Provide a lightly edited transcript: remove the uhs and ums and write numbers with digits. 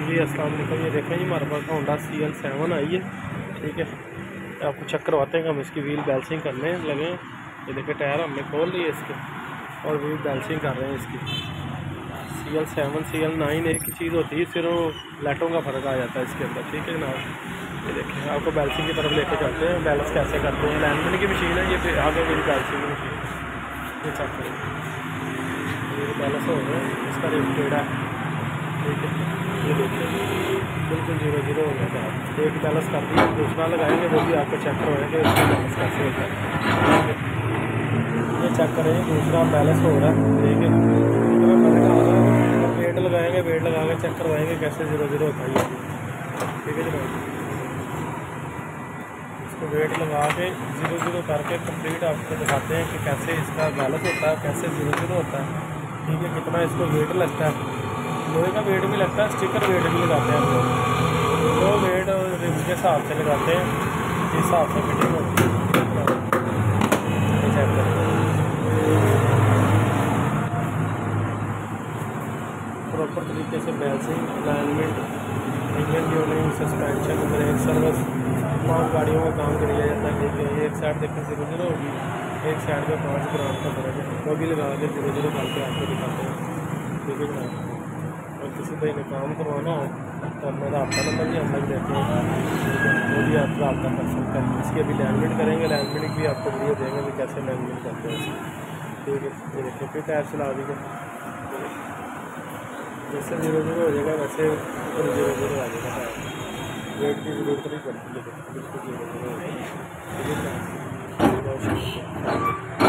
जी अस्सलाम वालेकुम। ये देखें जी हमारे पास होंडा CL7 आई है, ठीक है। आपको चेक करवाते हैं कि हम इसकी व्हील बैलेंसिंग करने लगे। ये देखें टायर हमने खोल लिए इसके और व्हील बैलेंसिंग कर रहे हैं इसकी। CL7 CL9 एक ही चीज़ होती है, सिर्फ लाइटों का फ़र्क आ जाता है इसके अंदर, ठीक है जनाब। ये देखें आपको बैलेंसिंग की तरफ लेके चलते हैं, बैलेंस कैसे करते हैं। अलाइनमेंट की मशीन है ये, आगे मेरी बैलेंसिंग की मशीन ये चेक करें। ये बैलेंस हो गया, इसका रेट टेढ़ा है, ठीक है। ये देखिए बिल्कुल 0-0 हो गया था। एक बैलेंस कर दिया, दूसरा लगाएंगे वो भी आपको चेक करवाएंगे इसका बैलेंस कैसे होता है। ये चेक करें दूसरा बैलेंस हो रहा है, ठीक है। इतना फर्क आ रहा है। वेट लगाएंगे, वेट लगा के चेक करवाएंगे कैसे 0-0 होता है, ठीक है जनाब। इसको वेट लगा के 0-0 करके कंप्लीट आपको दिखाते हैं कि कैसे इसका बैलेंस होता है, कैसे 0-0 होता है, ठीक है। कितना इसको वेट लगता है, लोहे का वेट भी लगता है, स्टिकर वेट भी लगाते हैं हम लोग। दो वेट रिम के हिसाब से लगाते हैं, इस हिसाब से फिटिंग होती है। चेक करें प्रॉपर तरीके से balancing, alignment, engine tuning, suspension, brake service, तमाम गाड़ियों का काम किया जाता है, ठीक है। एक साइड देखें 0-0 होगी, एक साइड में 5 ग्राम का फर्क है, वो भी लगा के 0-0 करके आपको दिखाते हैं, ठीक है जनाब। और किसी भाई ने काम करवाना हो तो मेरा आपका नंबर भी हम लग देते हैं, ठीक है। वो भी आप रब्ता कर सकते हैं। इसकी अभी अलाइनमेंट करेंगे, अलाइनमेंट भी आपको वीडियो देंगे कि कैसे अलाइनमेंट करते हैं, ठीक है। ये देखिए फिर टायर चला दीजिए, जैसे 0-0 हो जाएगा वैसे 0-0 आ जाएगा टायर। वेट की जरूरत नहीं पड़ती है, बिल्कुल 0-0 हो जाएगा, ठीक है।